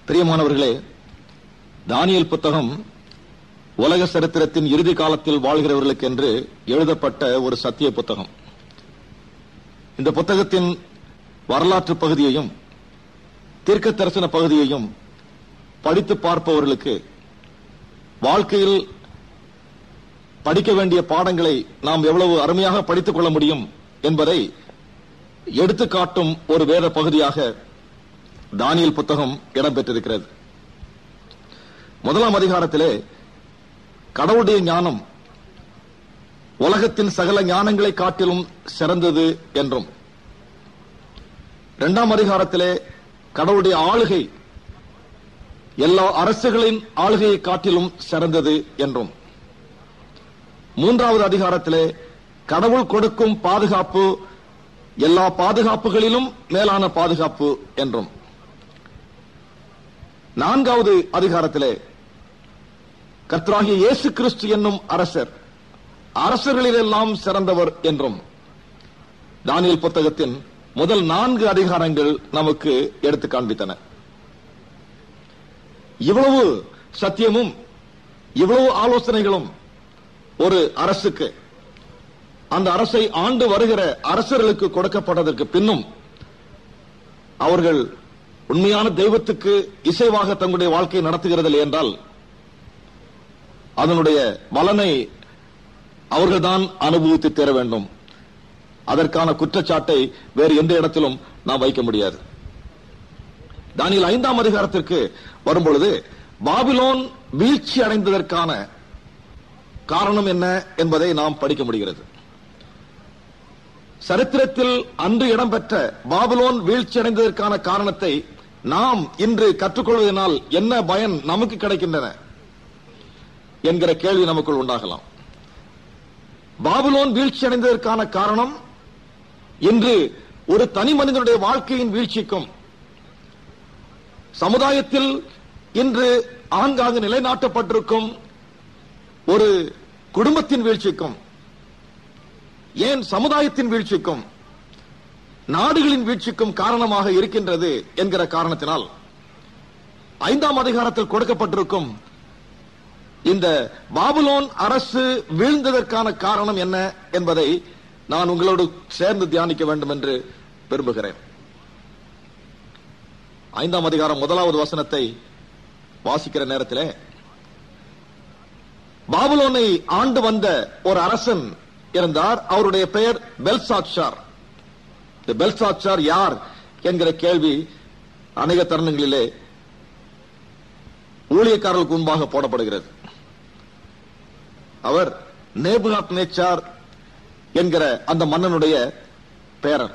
பிரியமானவர்களே, தானியேல் புத்தகம் உலக சரித்திரத்தின் இறுதி காலத்தில் வாழ்கிறவர்களுக்கு என்று எழுதப்பட்ட ஒரு சத்திய புத்தகம். இந்த புத்தகத்தின் வரலாற்று பகுதியையும் தீர்க்க தரிசன பகுதியையும் படித்து பார்ப்பவர்களுக்கு வாழ்க்கையில் படிக்க வேண்டிய பாடங்களை நாம் எவ்வளவு அருமையாக படித்துக் கொள்ள முடியும் என்பதை எடுத்துக்காட்டும் ஒரு வேத பகுதியாக தானியேல் புத்தகம் இடம்பெற்றிருக்கிறது. முதலாம் அதிகாரத்திலே கடவுளுடைய ஞானம் உலகத்தின் சகல ஞானங்களை காட்டிலும் சிறந்தது என்றும், இரண்டாம் அதிகாரத்திலே கடவுளுடைய ஆளுகை எல்லா அரசுகளின் ஆளுகையை காட்டிலும் சிறந்தது என்றும், மூன்றாவது அதிகாரத்திலே கடவுள் கொடுக்கும் பாதுகாப்பு எல்லா பாதுகாப்புகளிலும் மேலான பாதுகாப்பு என்றும், நான்காவது அதிகாரத்திலே கர்த்தராகிய இயேசு கிறிஸ்து என்னும் அரசர் அரசர்களிலெல்லாம் சிறந்தவர் என்றும் தானியேல் புத்தகத்தின் முதல் 4 அதிகாரங்கள் நமக்கு எடுத்து காண்பித்தன. இவ்வளவு சத்தியமும் இவ்வளவு ஆலோசனைகளும் ஒரு அரசுக்கு, அந்த அரசை ஆண்டு வருகிற அரசர்களுக்கு கொடுக்கப்பட்டதற்கு பின்னும் அவர்கள் உண்மையான தெய்வத்துக்கு இசைவாக தங்களுடைய வாழ்க்கையை நடத்துகிறதில்லை என்றால் அதனுடைய பலனை அவர்கள்தான் அனுபவித்து தர வேண்டும். அதற்கான குற்றச்சாட்டை வேறு எந்த இடத்திலும் நாம் வைக்க முடியாது. தானியேல் 5ஆம் அதிகாரத்திற்கு வரும்பொழுது பாபிலோன் வீழ்ச்சி அடைந்ததற்கான காரணம் என்ன என்பதை நாம் படிக்க முடிகிறது. சரித்திரத்தில் அன்று இடம்பெற்ற பாபிலோன் வீழ்ச்சி அடைந்ததற்கான காரணத்தை நாம் இன்று கற்றுக்கொள்வதனால் என்ன பயன் நமக்கு கிடைக்கின்றன என்கிற கேள்வி நமக்குள் உண்டாகலாம். பாபிலோன் வீழ்ச்சி அடைந்ததற்கான காரணம் இன்று ஒரு தனி மனிதனுடைய வாழ்க்கையின் வீழ்ச்சிக்கும், சமுதாயத்தில் இன்று ஆங்காங்கு நிலைநாட்டப்பட்டிருக்கும் ஒரு குடும்பத்தின் வீழ்ச்சிக்கும், ஏன் சமுதாயத்தின் வீழ்ச்சிக்கும், நாடுகளின் வீழ்ச்சிக்கும் காரணமாக இருக்கின்றது என்கிற காரணத்தினால் 5ஆம் அதிகாரத்தில் கொடுக்கப்பட்டிருக்கும் இந்த பாபிலோன் அரசு வீழ்ந்ததற்கான காரணம் என்ன என்பதை நான் உங்களோடு சேர்ந்து தியானிக்க வேண்டும் என்று விரும்புகிறேன். 5ஆம் அதிகாரம் 1வது வசனத்தை வாசிக்கிற நேரத்திலே, பாபிலோனை ஆண்டு வந்த ஒரு அரசன் இருந்தார். அவருடைய பெயர் பெல்சாத்சார். இந்த பெல்சாத்சார் யார் என்கிற கேள்வி அநேக தருணங்களிலே ஊழியக்காரர்களுக்கு முன்பாக போடப்படுகிறது. அவர் நேபுகாத்நேச்சார் என்கிற அந்த மன்னனுடைய பேரர்.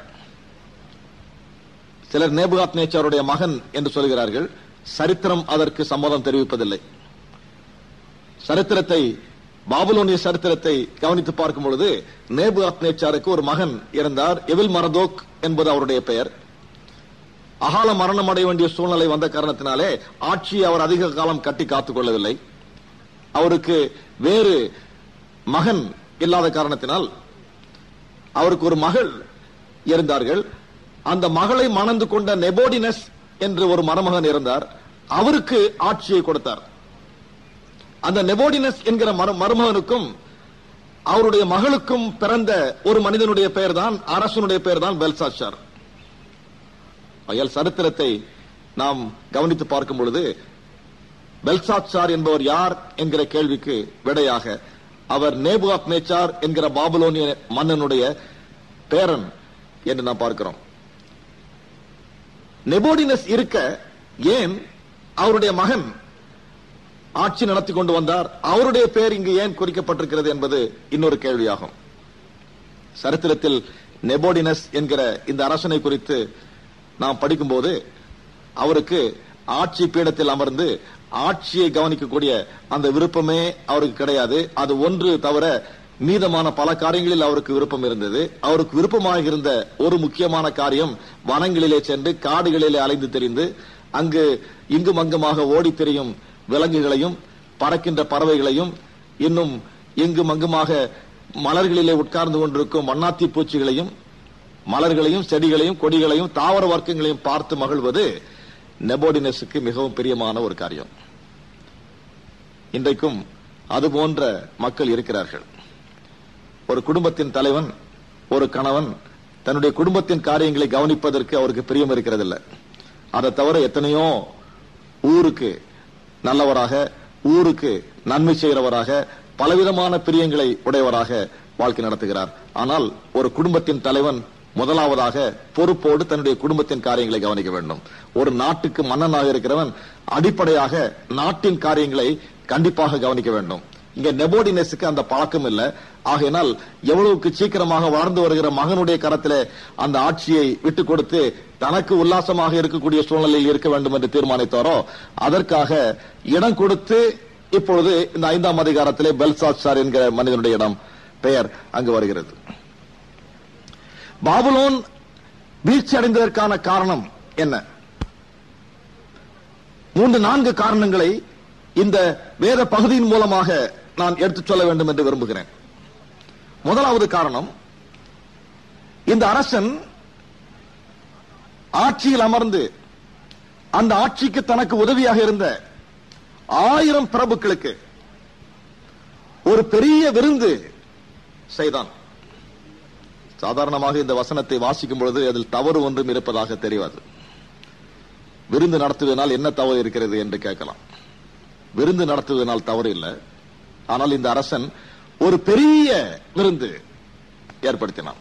சிலர் நேபுகாத்நேச்சாருடைய மகன் என்று சொல்கிறார்கள். சரித்திரம் அதற்கு சம்மதம் தெரிவிப்பதில்லை. சரித்திரத்தை, பாபிலோனிய சரித்திரத்தை கவனித்து பார்க்கும் பொழுது நேபுகாத்நேச்சாருக்கு ஒரு மகன் இருந்தார். வில்மரதோக் என்பது அவருடைய பெயர். அகால மரணம் அடைய வேண்டிய சூழ்நிலை வந்த காரணத்தினாலே ஆட்சியை அவர் அதிக காலம் கட்டி காத்துக் கொள்ளவில்லை. அவருக்கு வேறு மகன் இல்லாத காரணத்தினால் அவருக்கு ஒரு மகள் இருந்தார்கள். அந்த மகளை மணந்து கொண்ட நெபோடினஸ் என்று ஒரு மருமகன் இருந்தார். அவருக்கு ஆட்சியை கொடுத்தார். அந்த நெபோடினஸ் என்கிற மருமகனுக்கும் அவருடைய மகளுக்கும் பிறந்த ஒரு மனிதனுடைய பெயர் தான், அரசனுடைய பெயர் தான் பெல்சாத்சார். அயல் சரித்திரத்தை நாம் கவனித்து பார்க்கும் பொழுது பெல்சாத்சார் என்பவர் யார் என்கிற கேள்விக்கு விடையாக அவர் நேபுகாத்நேச்சார் என்கிற பாபிலோனிய மன்னனுடைய பேரன் என்று நாம் பார்க்கிறோம். நெபோடினஸ் இருக்க ஏன் அவருடைய மகன் ஆட்சி நடத்தி கொண்டு வந்தார்? அவருடைய பெயர் இங்கு ஏன் குறிக்கப்பட்டிருக்கிறது என்பது இன்னொரு கேள்வியாகும். சரித்திரத்தில் நெபோடினஸ் என்கிற இந்த அரசனை குறித்து நாம் படிக்கும்போது அவருக்கு ஆட்சி பீடத்தில் அமர்ந்து ஆட்சியை கவனிக்கக்கூடிய அந்த விருப்பமே அவருக்கு கிடையாது. அது ஒன்று தவிர மீதமான பல காரியங்களில் அவருக்கு விருப்பம் இருந்தது. அவருக்கு விருப்பமாக இருந்த ஒரு முக்கியமான காரியம் வனங்களிலே சென்று காடுகளிலே அலைந்து திரிந்து அங்கு இங்கும் அங்குமாக ஓடி திரியும் விலங்குகளையும் பறக்கின்ற பறவைகளையும் இன்னும் இங்கும் அங்குமாக மலர்களிலே உட்கார்ந்து கொண்டிருக்கும் வண்ணாத்தி பூச்சிகளையும் மலர்களையும் செடிகளையும் கொடிகளையும் தாவர வர்க்கங்களையும் பார்த்து மகிழ்வது நெபோடினஸுக்கு மிகவும் பிரியமான ஒரு காரியம். இன்றைக்கும் அது போன்ற மக்கள் இருக்கிறார்கள். ஒரு குடும்பத்தின் தலைவன், ஒரு கணவன் தன்னுடைய குடும்பத்தின் காரியங்களை கவனிப்பதற்கு அவருக்கு பிரியம் இருக்கிறதில்லை. அதை தவிர எத்தனையோ ஊருக்கு நல்லவராக, ஊருக்கு நன்மை செய்கிறவராக, பலவிதமான பிரியங்களை உடையவராக வாழ்க்கை நடத்துகிறார். ஆனால் ஒரு குடும்பத்தின் தலைவன் முதலாவதாக பொறுப்போடு தன்னுடைய குடும்பத்தின் காரியங்களை கவனிக்க வேண்டும். ஒரு நாட்டுக்கு மன்னனாக இருக்கிறவன் அடிப்படையாக நாட்டின் காரியங்களை கண்டிப்பாக கவனிக்க வேண்டும். இங்க நெபோடினஸுக்கு அந்த பழக்கம் இல்லை. ஆகையினால் எவ்வளவுக்கு சீக்கிரமாக வளர்ந்து வருகிற மகனுடைய கரத்திலே அந்த ஆட்சியை விட்டுக் கொடுத்து தனக்கு உல்லாசமாக இருக்கக்கூடிய சூழ்நிலையில் இருக்க வேண்டும் என்று தீர்மானித்தாரோ அதற்காக இடம் கொடுத்து இப்பொழுது இந்த 5ஆம் அதிகாரத்திலே பெல்சாத்சார் என்கிற மனிதனுடைய இடம் பெயர் அங்கு வருகிறது. பாபிலோன் வீழ்ச்சி அடைந்ததற்கான காரணம் என்ன? 3-4 காரணங்களை இந்த வேத பகுதியின் மூலமாக நான் எடுத்துச் சொல்ல வேண்டும் என்று விரும்புகிறேன். முதலாவது காரணம், இந்த அரசன் ஆட்சியில் அமர்ந்து அந்த ஆட்சிக்கு தனக்கு உதவியாக இருந்த 1000 பிரபுக்களுக்கு ஒரு பெரிய விருந்து செய்தான். சாதாரணமாக இந்த வசனத்தை வாசிக்கும் பொழுது அதில் தவறு ஒன்றும் இருப்பதாக தெரியாது. விருந்து நடத்துவதனால் என்ன தவறு இருக்கிறது என்று கேட்கலாம். விருந்து நடத்துவதனால் தவறு இல்லை. ஆனால் இந்த அரசன் ஒரு பெரிய விருந்து ஏற்படுத்தினான்.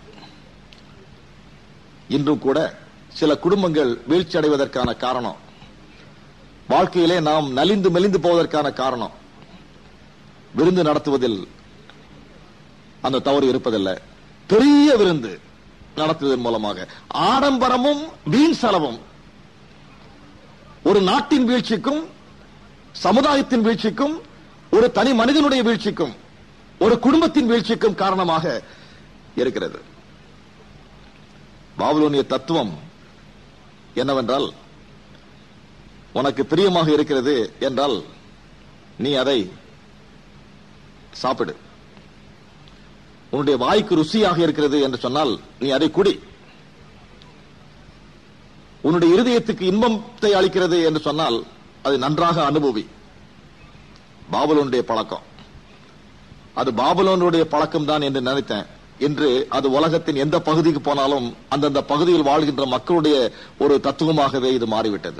இன்றும் கூட சில குடும்பங்கள் வீழ்ச்சி அடைவதற்கான காரணம், வாழ்க்கையிலே நாம் நலிந்து மெலிந்து போவதற்கான காரணம் விருந்து நடத்துவதில் அந்த தவறு இருப்பதில்லை. பெரிய விருந்து நடத்துவதன் மூலமாக ஆடம்பரமும் வீண் செலவும் ஒரு நாட்டின் வீழ்ச்சிக்கும், சமுதாயத்தின் வீழ்ச்சிக்கும், ஒரு தனி மனிதனுடைய வீழ்ச்சிக்கும், ஒரு குடும்பத்தின் வீழ்ச்சிக்கும் காரணமாக இருக்கிறது. பாபிலோனிய தத்துவம் என்னவென்றால், உனக்கு பிரியமாக இருக்கிறது என்றால் நீ அதை சாப்பிடு. உன்னுடைய வாய்க்கு ருசியாக இருக்கிறது என்று சொன்னால் நீ அதை குடி. உன்னுடைய இருதயத்துக்கு இன்பத்தை அளிக்கிறது என்று சொன்னால் அதை நன்றாக அனுபவி. பாபிலோனுடைய பழக்கம் அது பாபிலோனுடைய பழக்கம் தான் என்று நினைத்தேன். இன்று அது உலகத்தின் எந்த பகுதிக்கு போனாலும் அந்தந்த பகுதியில் வாழ்கின்ற மக்களுடைய ஒரு தத்துவமாகவே இது மாறிவிட்டது.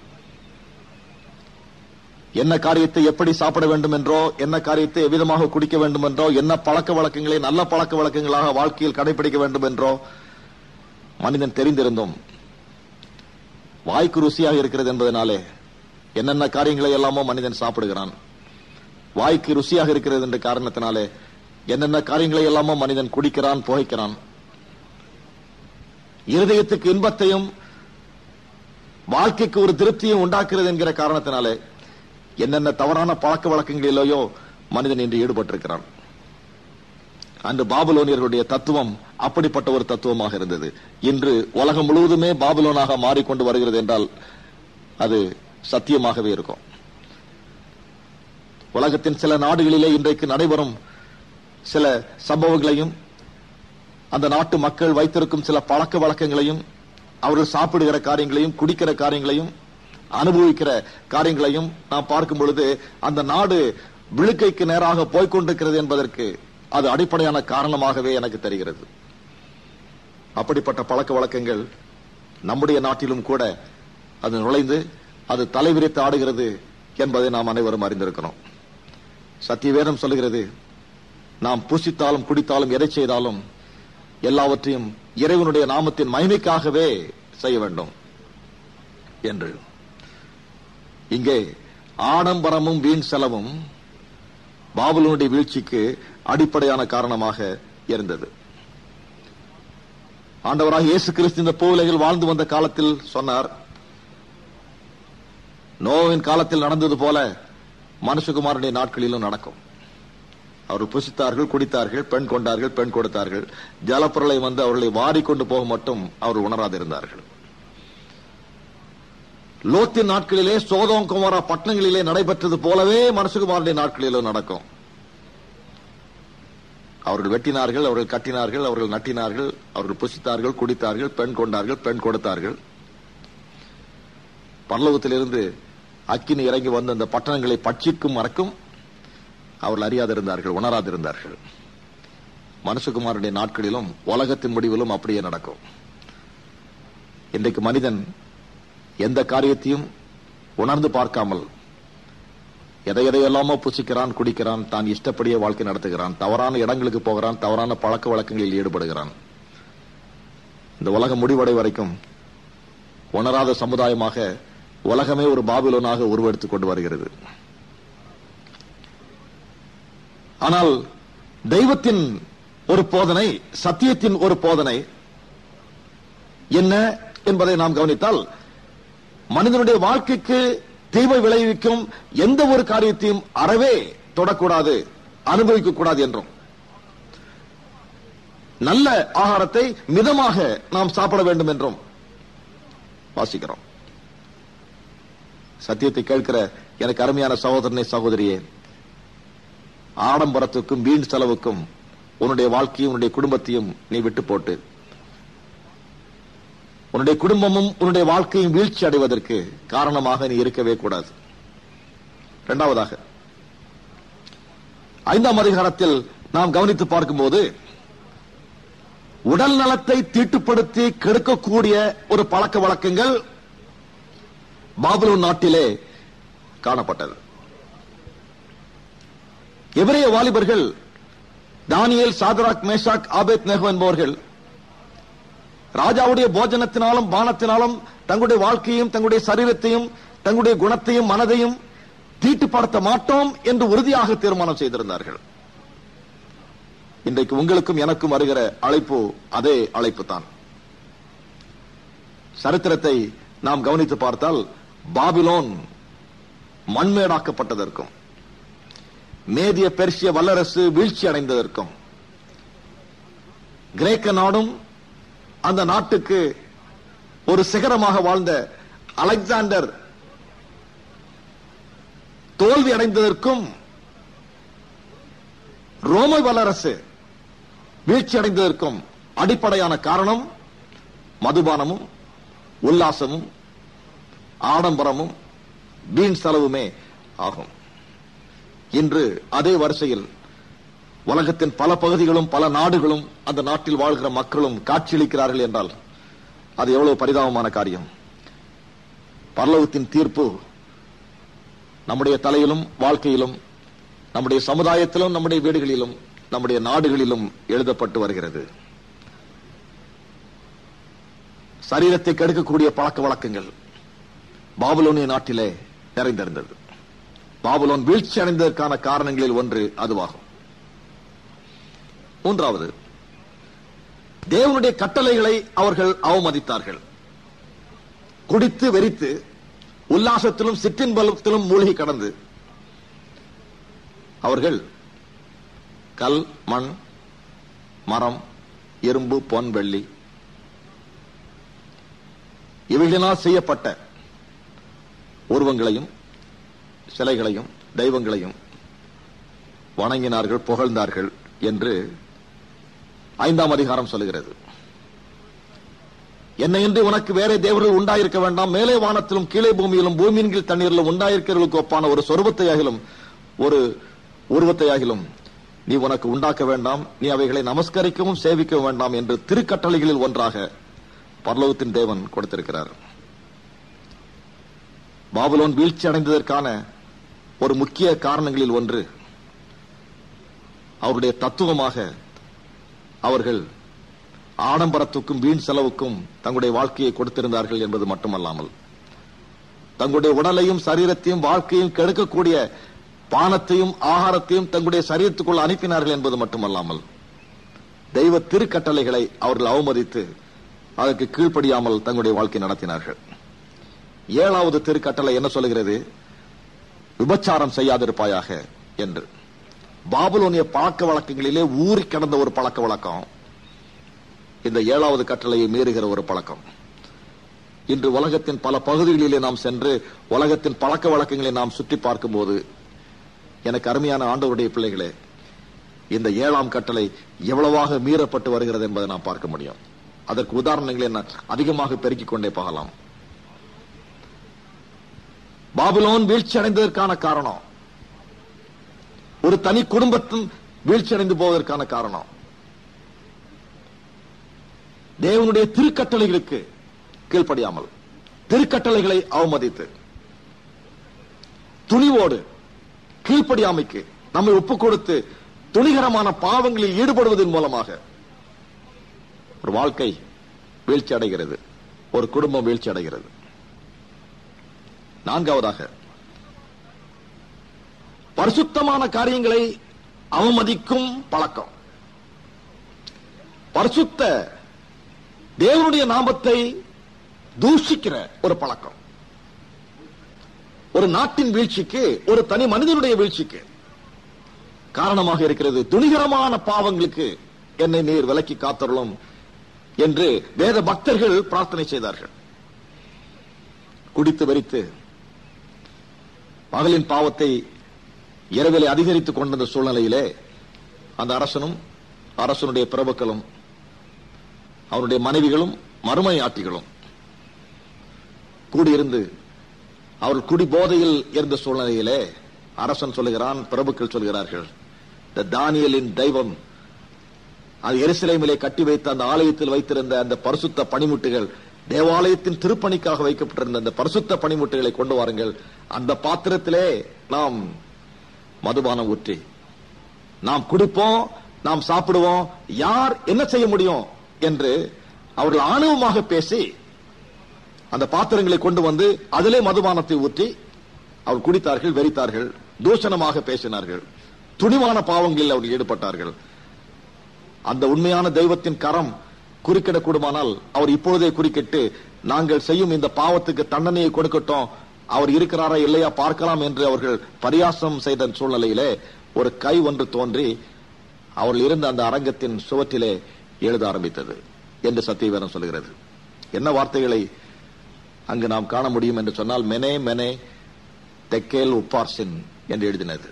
என்ன காரியத்தை எப்படி சாப்பிட வேண்டும் என்றோ, என்ன காரியத்தை எவ்விதமாக குடிக்க வேண்டும் என்றோ, என்ன பழக்க வழக்கங்களை நல்ல பழக்க வழக்கங்களாக வாழ்க்கையில் கடைபிடிக்க வேண்டும் என்றோ மனிதன் தெரிந்திருந்தும் வாய்க்கு ருசியாக இருக்கிறது என்பதனாலே என்னென்ன காரியங்களை எல்லாமோ மனிதன் சாப்பிடுகிறான். வாய்க்கு ருசியாக இருக்கிறது என்ற காரணத்தினாலே என்னென்ன காரியங்களை எல்லாமோ மனிதன் குடிக்கிறான், புகைக்கிறான். இருதயத்துக்கு இன்பத்தையும் வாழ்க்கைக்கு ஒரு திருப்தியும் உண்டாக்குறது என்கிற காரணத்தினாலே என்னென்ன தவறான பழக்க வழக்கங்களிலேயோ மனிதன் இன்று ஈடுபட்டிருக்கிறான். அன்று பாபிலோனியர்களுடைய தத்துவம் அப்படிப்பட்ட ஒரு தத்துவமாக இருந்தது. இன்று உலகம் முழுவதுமே பாபிலோனாக மாறிக்கொண்டு வருகிறது என்றால் அது சத்தியமாகவே இருக்கும். உலகத்தின் சில நாடுகளிலே இன்றைக்கு நடைபெறும் சில சம்பவங்களையும், அந்த நாட்டு மக்கள் வைத்திருக்கும் சில பழக்க வழக்கங்களையும், அவர்கள் சாப்பிடுகிற காரியங்களையும், குடிக்கிற காரியங்களையும், அனுபவிக்கிற காரியங்களையும் நாம் பார்க்கும் பொழுது அந்த நாடு விழுக்கைக்கு நேராக போய்கொண்டிருக்கிறது என்பதற்கு அது அடிப்படையான காரணமாகவே எனக்கு தெரிகிறது. அப்படிப்பட்ட பழக்க வழக்கங்கள் நம்முடைய நாட்டிலும் கூட அது நுழைந்து அது தலைவிரித்து ஆடுகிறது என்பதை நாம் அனைவரும் அறிந்திருக்கிறோம். சத்தியவேதம் சொல்லுகிறது, நாம் புசித்தாலும் குடித்தாலும் எதை செய்தாலும் எல்லாவற்றையும் இறைவனுடைய நாமத்தின் மகிமைக்காகவே செய்ய வேண்டும் என்று. இங்கே ஆடம்பரமும் வீண் செலவும் பாபிலோனுடைய வீழ்ச்சிக்கு அடிப்படையான காரணமாக இருந்தது. ஆண்டவராக இயேசு கிறிஸ்து இந்த பூவுலகில் வாழ்ந்து வந்த காலத்தில் சொன்னார், நோவின் காலத்தில் நடந்தது போல மனுஷகுமாரனுடைய நாட்களிலும் நடக்கும். அவர்கள் புசித்தார்கள், குடித்தார்கள், பெண் கொண்டார்கள், பெண் கொடுத்தார்கள். ஜலப்பொருளை வந்து அவர்களை வாரிக்கொண்டு போக மட்டும் அவர் உணராதிருந்தார்கள். லோத்தின் நாட்களிலே, சோதோம் குமாரா பட்டணங்களிலே நடைபெற்றது போலவே மனுஷகுமாரனுடைய நாட்களிலும் நடக்கும். அவர்கள் வெட்டினார்கள், அவர்கள் கட்டினார்கள், அவர்கள் நட்டினார்கள், அவர்கள் புசித்தார்கள், குடித்தார்கள், பெண் கொண்டார்கள், பெண் கொடுத்தார்கள். பரலோகத்திலிருந்து அக்கினி இறங்கி வந்து அந்த பட்டணங்களை பட்சிக்கும் வரைக்கும் அவர்கள் அறியாதிருந்தார்கள், உணராதிருந்தார்கள். மனுஷகுமாரனுடைய நாட்களிலும் உலகத்தின் முடிவிலும் அப்படியே நடக்கும். இன்றைக்கு மனிதன் எந்த காரியத்தையும் உணர்ந்து பார்க்காமல் எதையெல்லாமோ புசிக்கிறான், குடிக்கிறான், தான் இஷ்டப்படியே வாழ்க்கை நடத்துகிறான், தவறான இடங்களுக்கு போகிறான், தவறான பழக்க வழக்கங்களில் ஈடுபடுகிறான். இந்த உலகம் முடிவடை வரைக்கும் உணராத சமுதாயமாக உலகமே ஒரு பாபிலோனாக உருவெடுத்துக் கொண்டு வருகிறது. ஆனால் தெய்வத்தின் ஒரு போதனை, சத்தியத்தின் ஒரு போதனை என்ன என்பதை நாம் கவனித்தால், மனிதனுடைய வாழ்க்கைக்கு தீமை விளைவிக்கும் எந்த ஒரு காரியத்தையும் அறவே தொடக்கூடாது, அனுபவிக்க கூடாது என்றும், நல்ல ஆகாரத்தை மிதமாக நாம் சாப்பிட வேண்டும் என்றும் வாசிக்கிறோம். சத்தியத்தை கேட்கிற எனக்கு அருமையான சகோதரனே, சகோதரியே, ஆடம்பரத்துக்கும் வீண் செலவுக்கும் உன்னுடைய வாழ்க்கையும் உன்னுடைய குடும்பத்தையும் நீ விட்டு போட்டு உன்னுடைய குடும்பமும் உன்னுடைய வாழ்க்கையும் வீழ்ச்சி அடைவதற்கு காரணமாக நீ இருக்கவே கூடாது. இரண்டாவதாக 5ஆம் அதிகாரத்தில் நாம் கவனித்து பார்க்கும்போது, உடல் நலத்தை தீட்டுப்படுத்தி கெடுக்கக்கூடிய ஒரு பழக்க வழக்கங்கள் பாபிலோன் நாட்டிலே காணப்பட்டது. எபிரேய வாலிபர்கள் தானியேல், சாத்ராக், மேஷாக், ஆபேத்நேகோ என்பவர்கள் ராஜாவுடைய போஜனத்தினாலும் பானத்தினாலும் தங்களுடைய வாழ்க்கையும் தங்களுடைய சரீரத்தையும் தங்களுடைய குணத்தையும் மனதையும் தீட்டுப்படுத்த மாட்டோம் என்று உறுதியாக தீர்மானம் செய்திருந்தார்கள். இன்றைக்கு உங்களுக்கும் எனக்கும் வருகிற அழைப்பு அதே அழைப்பு தான். சரித்திரத்தை நாம் கவனித்து பார்த்தால், பாபிலோன் மண்மேடாக்கப்பட்டதற்கும் மேதிய பெர்சிய வல்லரசு வீழ்ச்சி அடைந்ததற்கும், கிரேக்க நாடும் அந்த நாட்டுக்கு ஒரு சிகரமாக வாழ்ந்த அலெக்சாண்டர் தோல்வி அடைந்ததற்கும், ரோம வல்லரசு வீழ்ச்சி அடைந்ததற்கும் அடிப்படையான காரணம் மதுபானமும் உல்லாசமும் ஆடம்பரமும் வீண் செலவுமே ஆகும். இன்று அதே வரிசையில் உலகத்தின் பல பகுதிகளும் பல நாடுகளும் அந்த நாட்டில் வாழ்கிற மக்களும் காட்சியளிக்கிறார்கள் என்றால் அது எவ்வளவு பரிதாபமான காரியம். பரலோகத்தின் தீர்ப்பு நம்முடைய தலையிலும் வாழ்க்கையிலும் நம்முடைய சமுதாயத்திலும் நம்முடைய வீடுகளிலும் நம்முடைய நாடுகளிலும் எழுதப்பட்டு வருகிறது. சரீரத்தை கெடுக்கக்கூடிய பழக்க வழக்கங்கள் பாபிலோனிய நாட்டிலே நிறைந்திருந்தது. பாபிலோன் வீழ்ச்சி அடைந்ததற்கான காரணங்களில் ஒன்று அதுவாகும். மூன்றாவது, தேவனுடைய கட்டளைகளை அவர்கள் அவமதித்தார்கள். குடித்து வெறித்து உல்லாசத்திலும் சிற்றின்பத்திலும் மூழ்கி கடந்து அவர்கள் கல், மண், மரம், இரும்பு, பொன், வெள்ளி இவைகளினால் செய்யப்பட்ட உருவங்களையும் சிலைகளையும் தெய்வங்களையும் வணங்கினார்கள், புகழ்ந்தார்கள் என்று 5ஆம் அதிகாரம் சொல்லுகிறது. என்னையன்றி உனக்கு வேற தேவர்கள் உண்டாயிருக்க வேண்டாம், மேலே வானத்திலும் கீழே பூமியிலும் பூமியின் கீழ் தண்ணீரிலும் உண்டாயிருக்கிறவர்களுக்கு ஒப்பான ஒரு சொரூபத்தையாகிலும் ஒரு உருவத்தையாகிலும் நீ உனக்கு உண்டாக்க வேண்டாம், நீ அவைகளை நமஸ்கரிக்கவும் சேவிக்கவும் வேண்டாம் என்று திருக்கட்டளைகளில் ஒன்றாக பரலோகத்தின் தேவன் கொடுத்திருக்கிறார். பாபிலோன் வீழ்ச்சி அடைந்ததற்கான ஒரு முக்கிய காரணங்களில் ஒன்று அவருடைய தத்துவமாக அவர்கள் ஆடம்பரத்துக்கும் வீண் செலவுக்கும் தங்களுடைய வாழ்க்கையை கொடுத்திருந்தார்கள் என்பது மட்டுமல்லாமல், தங்களுடைய உடலையும் சரீரத்தையும் வாழ்க்கையும் கெடுக்கக்கூடிய பானத்தையும் ஆகாரத்தையும் தங்களுடைய சரீரத்துக்குள் அனுப்பினார்கள் என்பது மட்டுமல்லாமல், தெய்வ திருக்கட்டளைகளை அவர்கள் அவமதித்து அதற்கு கீழ்ப்படியாமல் தங்களுடைய வாழ்க்கை நடத்தினார்கள். 7வது திருக்கட்டளை என்ன சொல்லுகிறது? விபச்சாரம் செய்யாதிருப்பாயாக என்று. பாபிலோனிய பழக்க வழக்கங்களிலே ஊறி கிடந்த ஒரு பழக்க வழக்கம் இந்த 7வது கட்டளையை மீறுகிற ஒரு பழக்கம். இன்று உலகத்தின் பல பகுதிகளிலே நாம் சென்று உலகத்தின் பழக்க வழக்கங்களை நாம் சுற்றி பார்க்கும் போது, எனக்கு அருமையான ஆண்டவருடைய பிள்ளைகளே, இந்த 7ஆம் கட்டளை எவ்வளவாக மீறப்பட்டு வருகிறது என்பதை நாம் பார்க்க முடியும். அதற்கு உதாரணங்களை அதிகமாக பெருக்கிக் கொண்டே போகலாம். பாபிலோன் வீழ்ச்சி அடைந்ததற்கான காரணம், ஒரு தனி குடும்பத்தின் வீழ்ச்சி அடைந்து போவதற்கான காரணம், தேவனுடைய திருக்கட்டளைகளுக்கு கீழ்ப்படியாமல், திருக்கட்டளைகளை அவமதித்து, துணிவோடு கீழ்ப்படியாமைக்கு நம்மை ஒப்புக் கொடுத்து துணிகரமான பாவங்களில் ஈடுபடுவதன் மூலமாக ஒரு வாழ்க்கை வீழ்ச்சி அடைகிறது, ஒரு குடும்பம் வீழ்ச்சி அடைகிறது. நான்காவதாக, பரிசுத்தமான காரியங்களை அவமதிக்கும் பழக்கம். பரிசுத்த தேவனுடைய நாமத்தை தூஷிக்கிற ஒரு பழக்கம் ஒரு நாட்டின் வீழ்ச்சிக்கு, ஒரு தனி மனிதனுடைய வீழ்ச்சிக்கு காரணமாக இருக்கிறது. துணிகரமான பாவங்களுக்கு என்னை நீர் விலக்கி காத்தருளும் என்று வேத பக்தர்கள் பிரார்த்தனை செய்தார்கள். குடித்து வெறித்து பகலின் பாவத்தை இரவிலே அதிகரித்துக் கொண்டிருந்த சூழ்நிலையிலே அந்த அரசனும் அரசனுடைய பிரபுக்களும் அவருடைய மனைவிகளும் மறுமனையாட்டிகளும் கூடியிருந்து அவர்கள் குடி போதையில் இருந்த சூழ்நிலையிலே அரசன் சொல்லுகிறான், பிரபுக்கள் சொல்கிறார்கள், இந்த தானியேலின் தெய்வம் அது எருசலேமிலே கட்டி வைத்த அந்த ஆலயத்தில் வைத்திருந்த அந்த பரிசுத்த பணிமுட்டுகள், தேவாலயத்தின் திருப்பணிக்காக வைக்கப்பட்டிருந்த அந்த பரிசுத்த பணிமுட்டுகளை கொண்டு வாருங்கள், அந்த பாத்திரத்திலே நாம் மதுபானம் ஊற்றி நாம் குடிப்போம், நாம் சாப்பிடுவோம், யார் என்ன செய்ய முடியும் என்று அவர்கள் ஆணவமாக பேசி அந்த பாத்திரங்களை கொண்டு வந்து அதிலே மதுபானத்தை ஊற்றி அவர் குடித்தார்கள், வெறித்தார்கள், தூஷணமாக பேசினார்கள், துணிவான பாவங்களில் அவர்கள் ஈடுபட்டார்கள். அந்த உண்மையான தெய்வத்தின் கரம் குறுக்கிடக்கூடுமானால் அவர் இப்பொழுதே குறுக்கிட்டு நாங்கள் செய்யும் இந்த பாவத்துக்கு தண்டனையை கொடுக்கட்டும், அவர் இருக்கிறாரா இல்லையா பார்க்கலாம் என்று அவர்கள் பரியாசம் செய்த சூழ்நிலையிலே ஒரு கை ஒன்று தோன்றி அவர்கள் இருந்த அந்த அரங்கத்தின் சுவற்றிலே எழுத ஆரம்பித்தது என்று சத்தியவேதம் சொல்கிறது. என்ன வார்த்தைகளை அங்கு நாம் காண முடியும் என்று சொன்னால், மெனே மெனே தெக்கேல் உப்பார்சின் என்று எழுதினது.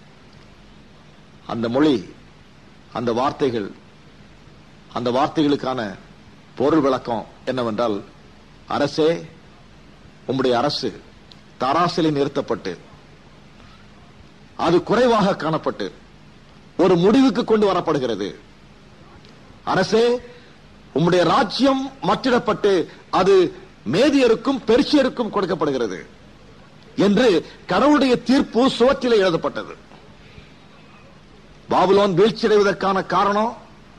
அந்த மொழி, அந்த வார்த்தைகள், அந்த வார்த்தைகளுக்கான பொருள் விளக்கம் என்னவென்றால், அரசே உம்முடைய அரசு தராசிலே நிறுத்தப்பட்டு அது குறைவாக காணப்பட்டு ஒரு முடிவுக்கு கொண்டு வரப்படுகிறது. அரசே உம்முடைய ராஜ்யம் மற்றிடப்பட்டு அது மேதியருக்கும் பெர்சியருக்கும் கொடுக்கப்படுகிறது என்று கடவுளுடைய தீர்ப்பு சுவற்றிலே எழுதப்பட்டது. பாபிலோன் வீழ்ச்சியடைவதற்கான காரணம்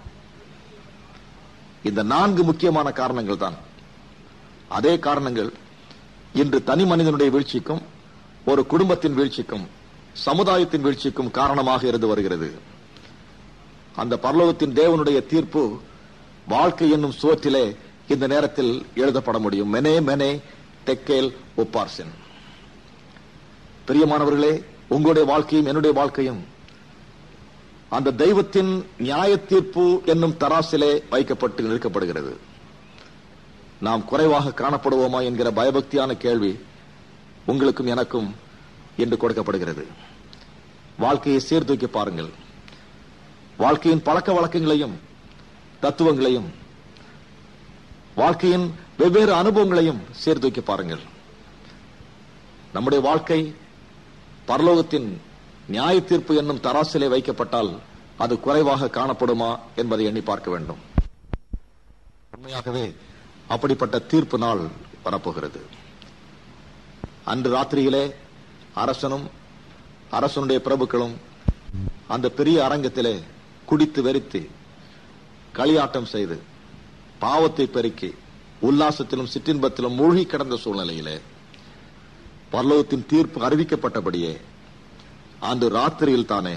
இந்த 4 முக்கியமான காரணங்கள் தான். அதே காரணங்கள் இன்று தனி மனிதனுடைய வீழ்ச்சிக்கும், ஒரு குடும்பத்தின் வீழ்ச்சிக்கும், சமுதாயத்தின் வீழ்ச்சிக்கும் காரணமாக இருந்து வருகிறது. அந்த பரலோகத்தின் தேவனுடைய தீர்ப்பு வாழ்க்கை என்னும் சுவற்றிலே இந்த நேரத்தில் எழுதப்பட முடியும். மெனே மெனே தெக்கேல் உப்பார்சின். பிரியமானவர்களே, உங்களுடைய வாழ்க்கையும் என்னுடைய வாழ்க்கையும் அந்த தெய்வத்தின் நியாய தீர்ப்பு என்னும் தராசிலே வைக்கப்பட்டு நிற்கப்படுகிறது. நாம் குறைவாக காணப்படுவோமா என்கிற பயபக்தியான கேள்வி உங்களுக்கும் எனக்கும் என்று கொடுக்கப்படுகிறது. வாழ்க்கையை சீர்தூக்கி பாருங்கள். வாழ்க்கையின் பழக்க வழக்கங்களையும் தத்துவங்களையும் வாழ்க்கையின் வெவ்வேறு அனுபவங்களையும் சீர்தூக்கி பாருங்கள். நம்முடைய வாழ்க்கை பரலோகத்தின் நியாய தீர்ப்பு என்னும் தராசிலே வைக்கப்பட்டால் அது குறைவாக காணப்படுமா என்பதை எண்ணி பார்க்க வேண்டும். உண்மையாகவே அப்படிப்பட்ட தீர்ப்பு நாள் வரப்போகிறது. அன்று ராத்திரியிலே அரசனும் அரசனுடைய பிரபுக்களும் அந்த பெரிய அரங்கத்திலே குடித்து வெறித்து களியாட்டம் செய்து பாவத்தை பெருக்கி உல்லாசத்திலும் சிற்றின்பத்திலும் மூழ்கி கிடந்த சூழ்நிலையிலே பரலோகத்தின் தீர்ப்பு அறிவிக்கப்பட்டபடியே அன்று ராத்திரியில் தானே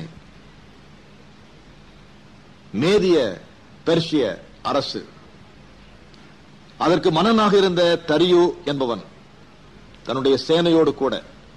மேதிய பெர்சிய அரசு, அதற்கு மன்னனாக இருந்த தரியு என்பவன் தன்னுடைய சேனையோடு கூட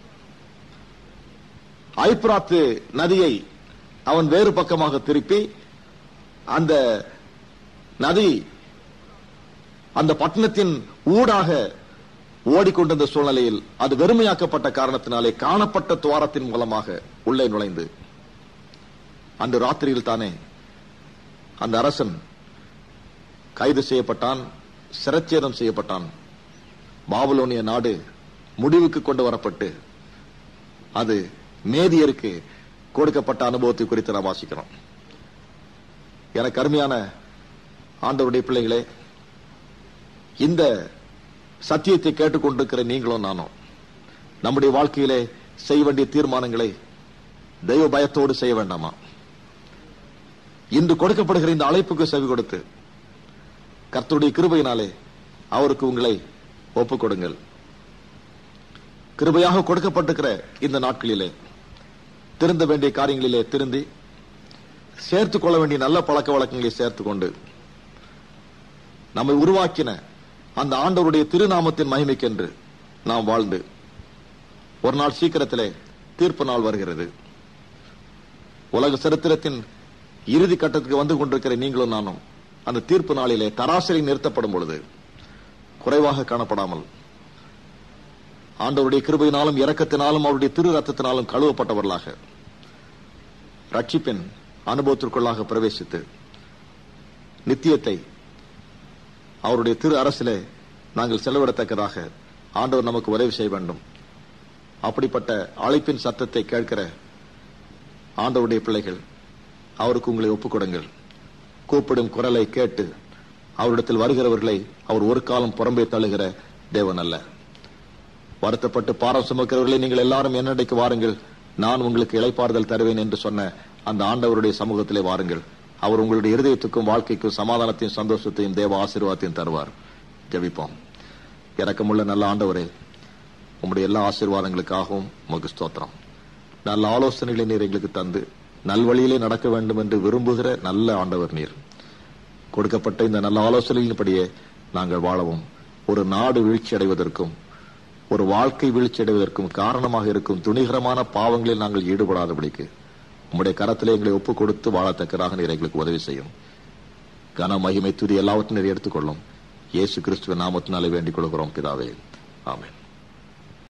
ஐப்ராத்து நதியை அவன் வேறு பக்கமாக திருப்பி அந்த நதி அந்த பட்டணத்தின் ஊடாக ஓடிக்கொண்டிருந்த சூழ்நிலையில் அது வெறுமையாக்கப்பட்ட காரணத்தினாலே காணப்பட்ட துவாரத்தின் மூலமாக உள்ளே நுழைந்து அந்த ராத்திரியில் தானே அந்த அரசன் கைது செய்யப்பட்டான், சிரச்சேதம் செய்யப்பட்டான். பாபிலோனிய நாடு முடிவுக்கு கொண்டு வரப்பட்டு அது மேதியருக்கு கொடுக்கப்பட்ட அனுபவத்தை குறித்து நாம் வாசிக்கிறோம். எனக்கு அருமையான ஆண்டவருடைய பிள்ளைகளே, இந்த சத்தியத்தை கேட்டுக்கொண்டிருக்கிற நீங்களும் நானும் நம்முடைய வாழ்க்கையிலே செய்ய வேண்டிய தீர்மானங்களை தெய்வ பயத்தோடு செய்ய வேண்டாமா? இன்று கொடுக்கப்படுகிற இந்த அழைப்புக்கு செவி கொடுத்து கர்த்தருடைய கிருபையினாலே அவருக்கு உங்களை ஒப்புக் கொடுங்கள். கிருபையாக கொடுக்கப்பட்டிருக்கிற இந்த நாட்களிலே திருந்த வேண்டிய காரியங்களிலே திருந்தி சேர்த்துக் கொள்ள வேண்டிய நல்ல பழக்க வழக்கங்களை சேர்த்துக் கொண்டு நம்மை உருவாக்கின அந்த ஆண்டவருடைய திருநாமத்தின் மகிமைக்கென்று நாம் வாழ்ந்து ஒரு நாள் சீக்கிரத்திலே தீர்ப்பு நாள் வருகிறது. உலக சரித்திரத்தின் இறுதி கட்டத்துக்கு வந்து கொண்டிருக்கிற நீங்களும் நானும் அந்த தீர்ப்பு நாளிலே தராசரி நிறுத்தப்படும் பொழுது குறைவாக காணப்படாமல் ஆண்டவருடைய கிருபையினாலும் இரக்கத்தினாலும் அவருடைய திரு ரத்தத்தினாலும் கழுவப்பட்டவர்களாக ரட்சிப்பின் அனுபவத்திற்குள்ளாக பிரவேசித்து நித்தியத்தை அவருடைய திரு அரசிலே நாங்கள் செலவிடத்தக்கதாக ஆண்டவர் நமக்கு உதவி செய்ய வேண்டும். அப்படிப்பட்ட அழைப்பின் சத்தத்தை கேட்கிற ஆண்டவருடைய பிள்ளைகள், அவருக்கு உங்களை ஒப்புக் கொடுங்கள். கூப்பிடும் குரலை கேட்டு அவரிடத்தில் வருகிறவர்களை அவர் ஒரு காலம் புறம்பே தள்ளுகிற தேவன் அல்ல. வருத்தப்பட்டு பாரம் சுமக்கிறவர்களை நீங்கள் எல்லாரும் என்னடைக்கு வாருங்கள், நான் உங்களுக்கு இளைப்பாறுதல் தருவேன் என்று சொன்ன அந்த ஆண்டவருடைய சமூகத்திலே வாருங்கள். அவர் உங்களுடைய இருதயத்துக்கும் வாழ்க்கைக்கும் சமாதானத்தையும் சந்தோஷத்தையும் தேவ ஆசீர்வாதத்தையும் தருவார். ஜெபிப்போம். இரக்கமுள்ள நல்ல ஆண்டவரே, உங்களுடைய எல்லா ஆசீர்வாதங்களுக்காகவும் உமக்கு ஸ்தோத்திரம். நல்ல ஆலோசனைகளை நீர் எங்களுக்கு தந்து நல்வழியிலே நடக்க வேண்டும் என்று விரும்புகிற நல்ல ஆண்டவர் நீர். கொடுக்கப்பட்ட இந்த நல்ல ஆலோசனையின்படியே நாங்கள் வாழவும், ஒரு நாடு வீழ்ச்சி அடைவதற்கும் ஒரு வாழ்க்கை வீழ்ச்சி அடைவதற்கும் காரணமாக இருக்கும் துணிகரமான பாவங்களில் நாங்கள் ஈடுபடாதபடிக்கு உம்முடைய கரத்திலே எங்களை ஒப்புக் கொடுத்து வாழத்தக்கதாக நீர் எங்களுக்கு உதவி செய்யும். கன மகிமை துதி எல்லாவற்றையும் நீர் எடுத்துக்கொள்ளும். இயேசு கிறிஸ்துவின் நாமத்தினாலே வேண்டிக் கொள்கிறோம் பிதாவே, ஆமென்.